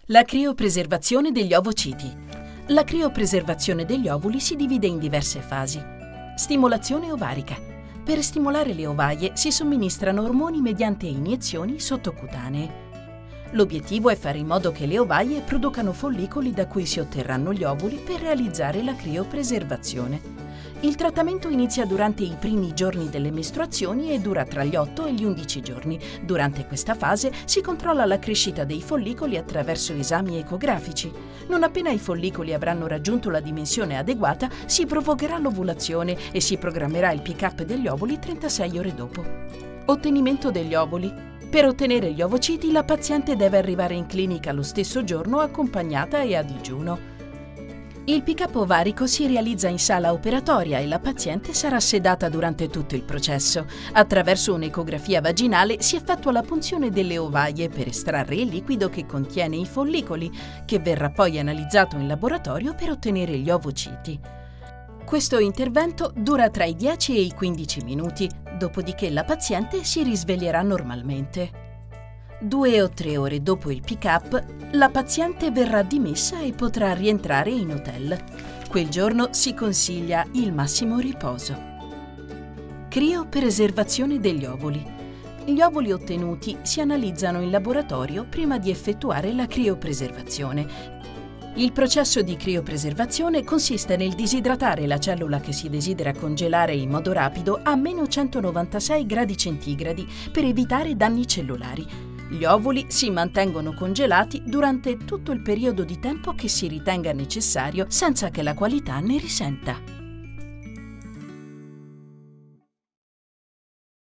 La criopreservazione degli ovociti. La criopreservazione degli ovuli si divide in diverse fasi. Stimolazione ovarica. Per stimolare le ovaie si somministrano ormoni mediante iniezioni sottocutanee. L'obiettivo è fare in modo che le ovaie producano follicoli da cui si otterranno gli ovuli per realizzare la criopreservazione. Il trattamento inizia durante i primi giorni delle mestruazioni e dura tra gli 8 e gli 11 giorni. Durante questa fase si controlla la crescita dei follicoli attraverso esami ecografici. Non appena i follicoli avranno raggiunto la dimensione adeguata, si provocherà l'ovulazione e si programmerà il pick-up degli ovuli 36 ore dopo. Ottenimento degli ovuli. Per ottenere gli ovociti, la paziente deve arrivare in clinica lo stesso giorno accompagnata e a digiuno. Il pick-up ovarico si realizza in sala operatoria e la paziente sarà sedata durante tutto il processo. Attraverso un'ecografia vaginale si effettua la punzione delle ovaie per estrarre il liquido che contiene i follicoli, che verrà poi analizzato in laboratorio per ottenere gli ovociti. Questo intervento dura tra i 10 e i 15 minuti, dopodiché la paziente si risveglierà normalmente. 2 o 3 ore dopo il pick-up, la paziente verrà dimessa e potrà rientrare in hotel. Quel giorno si consiglia il massimo riposo. Criopreservazione degli ovuli. Gli ovuli ottenuti si analizzano in laboratorio prima di effettuare la criopreservazione. Il processo di criopreservazione consiste nel disidratare la cellula che si desidera congelare in modo rapido a meno 196 gradi centigradi per evitare danni cellulari. Gli ovuli si mantengono congelati durante tutto il periodo di tempo che si ritenga necessario senza che la qualità ne risenta.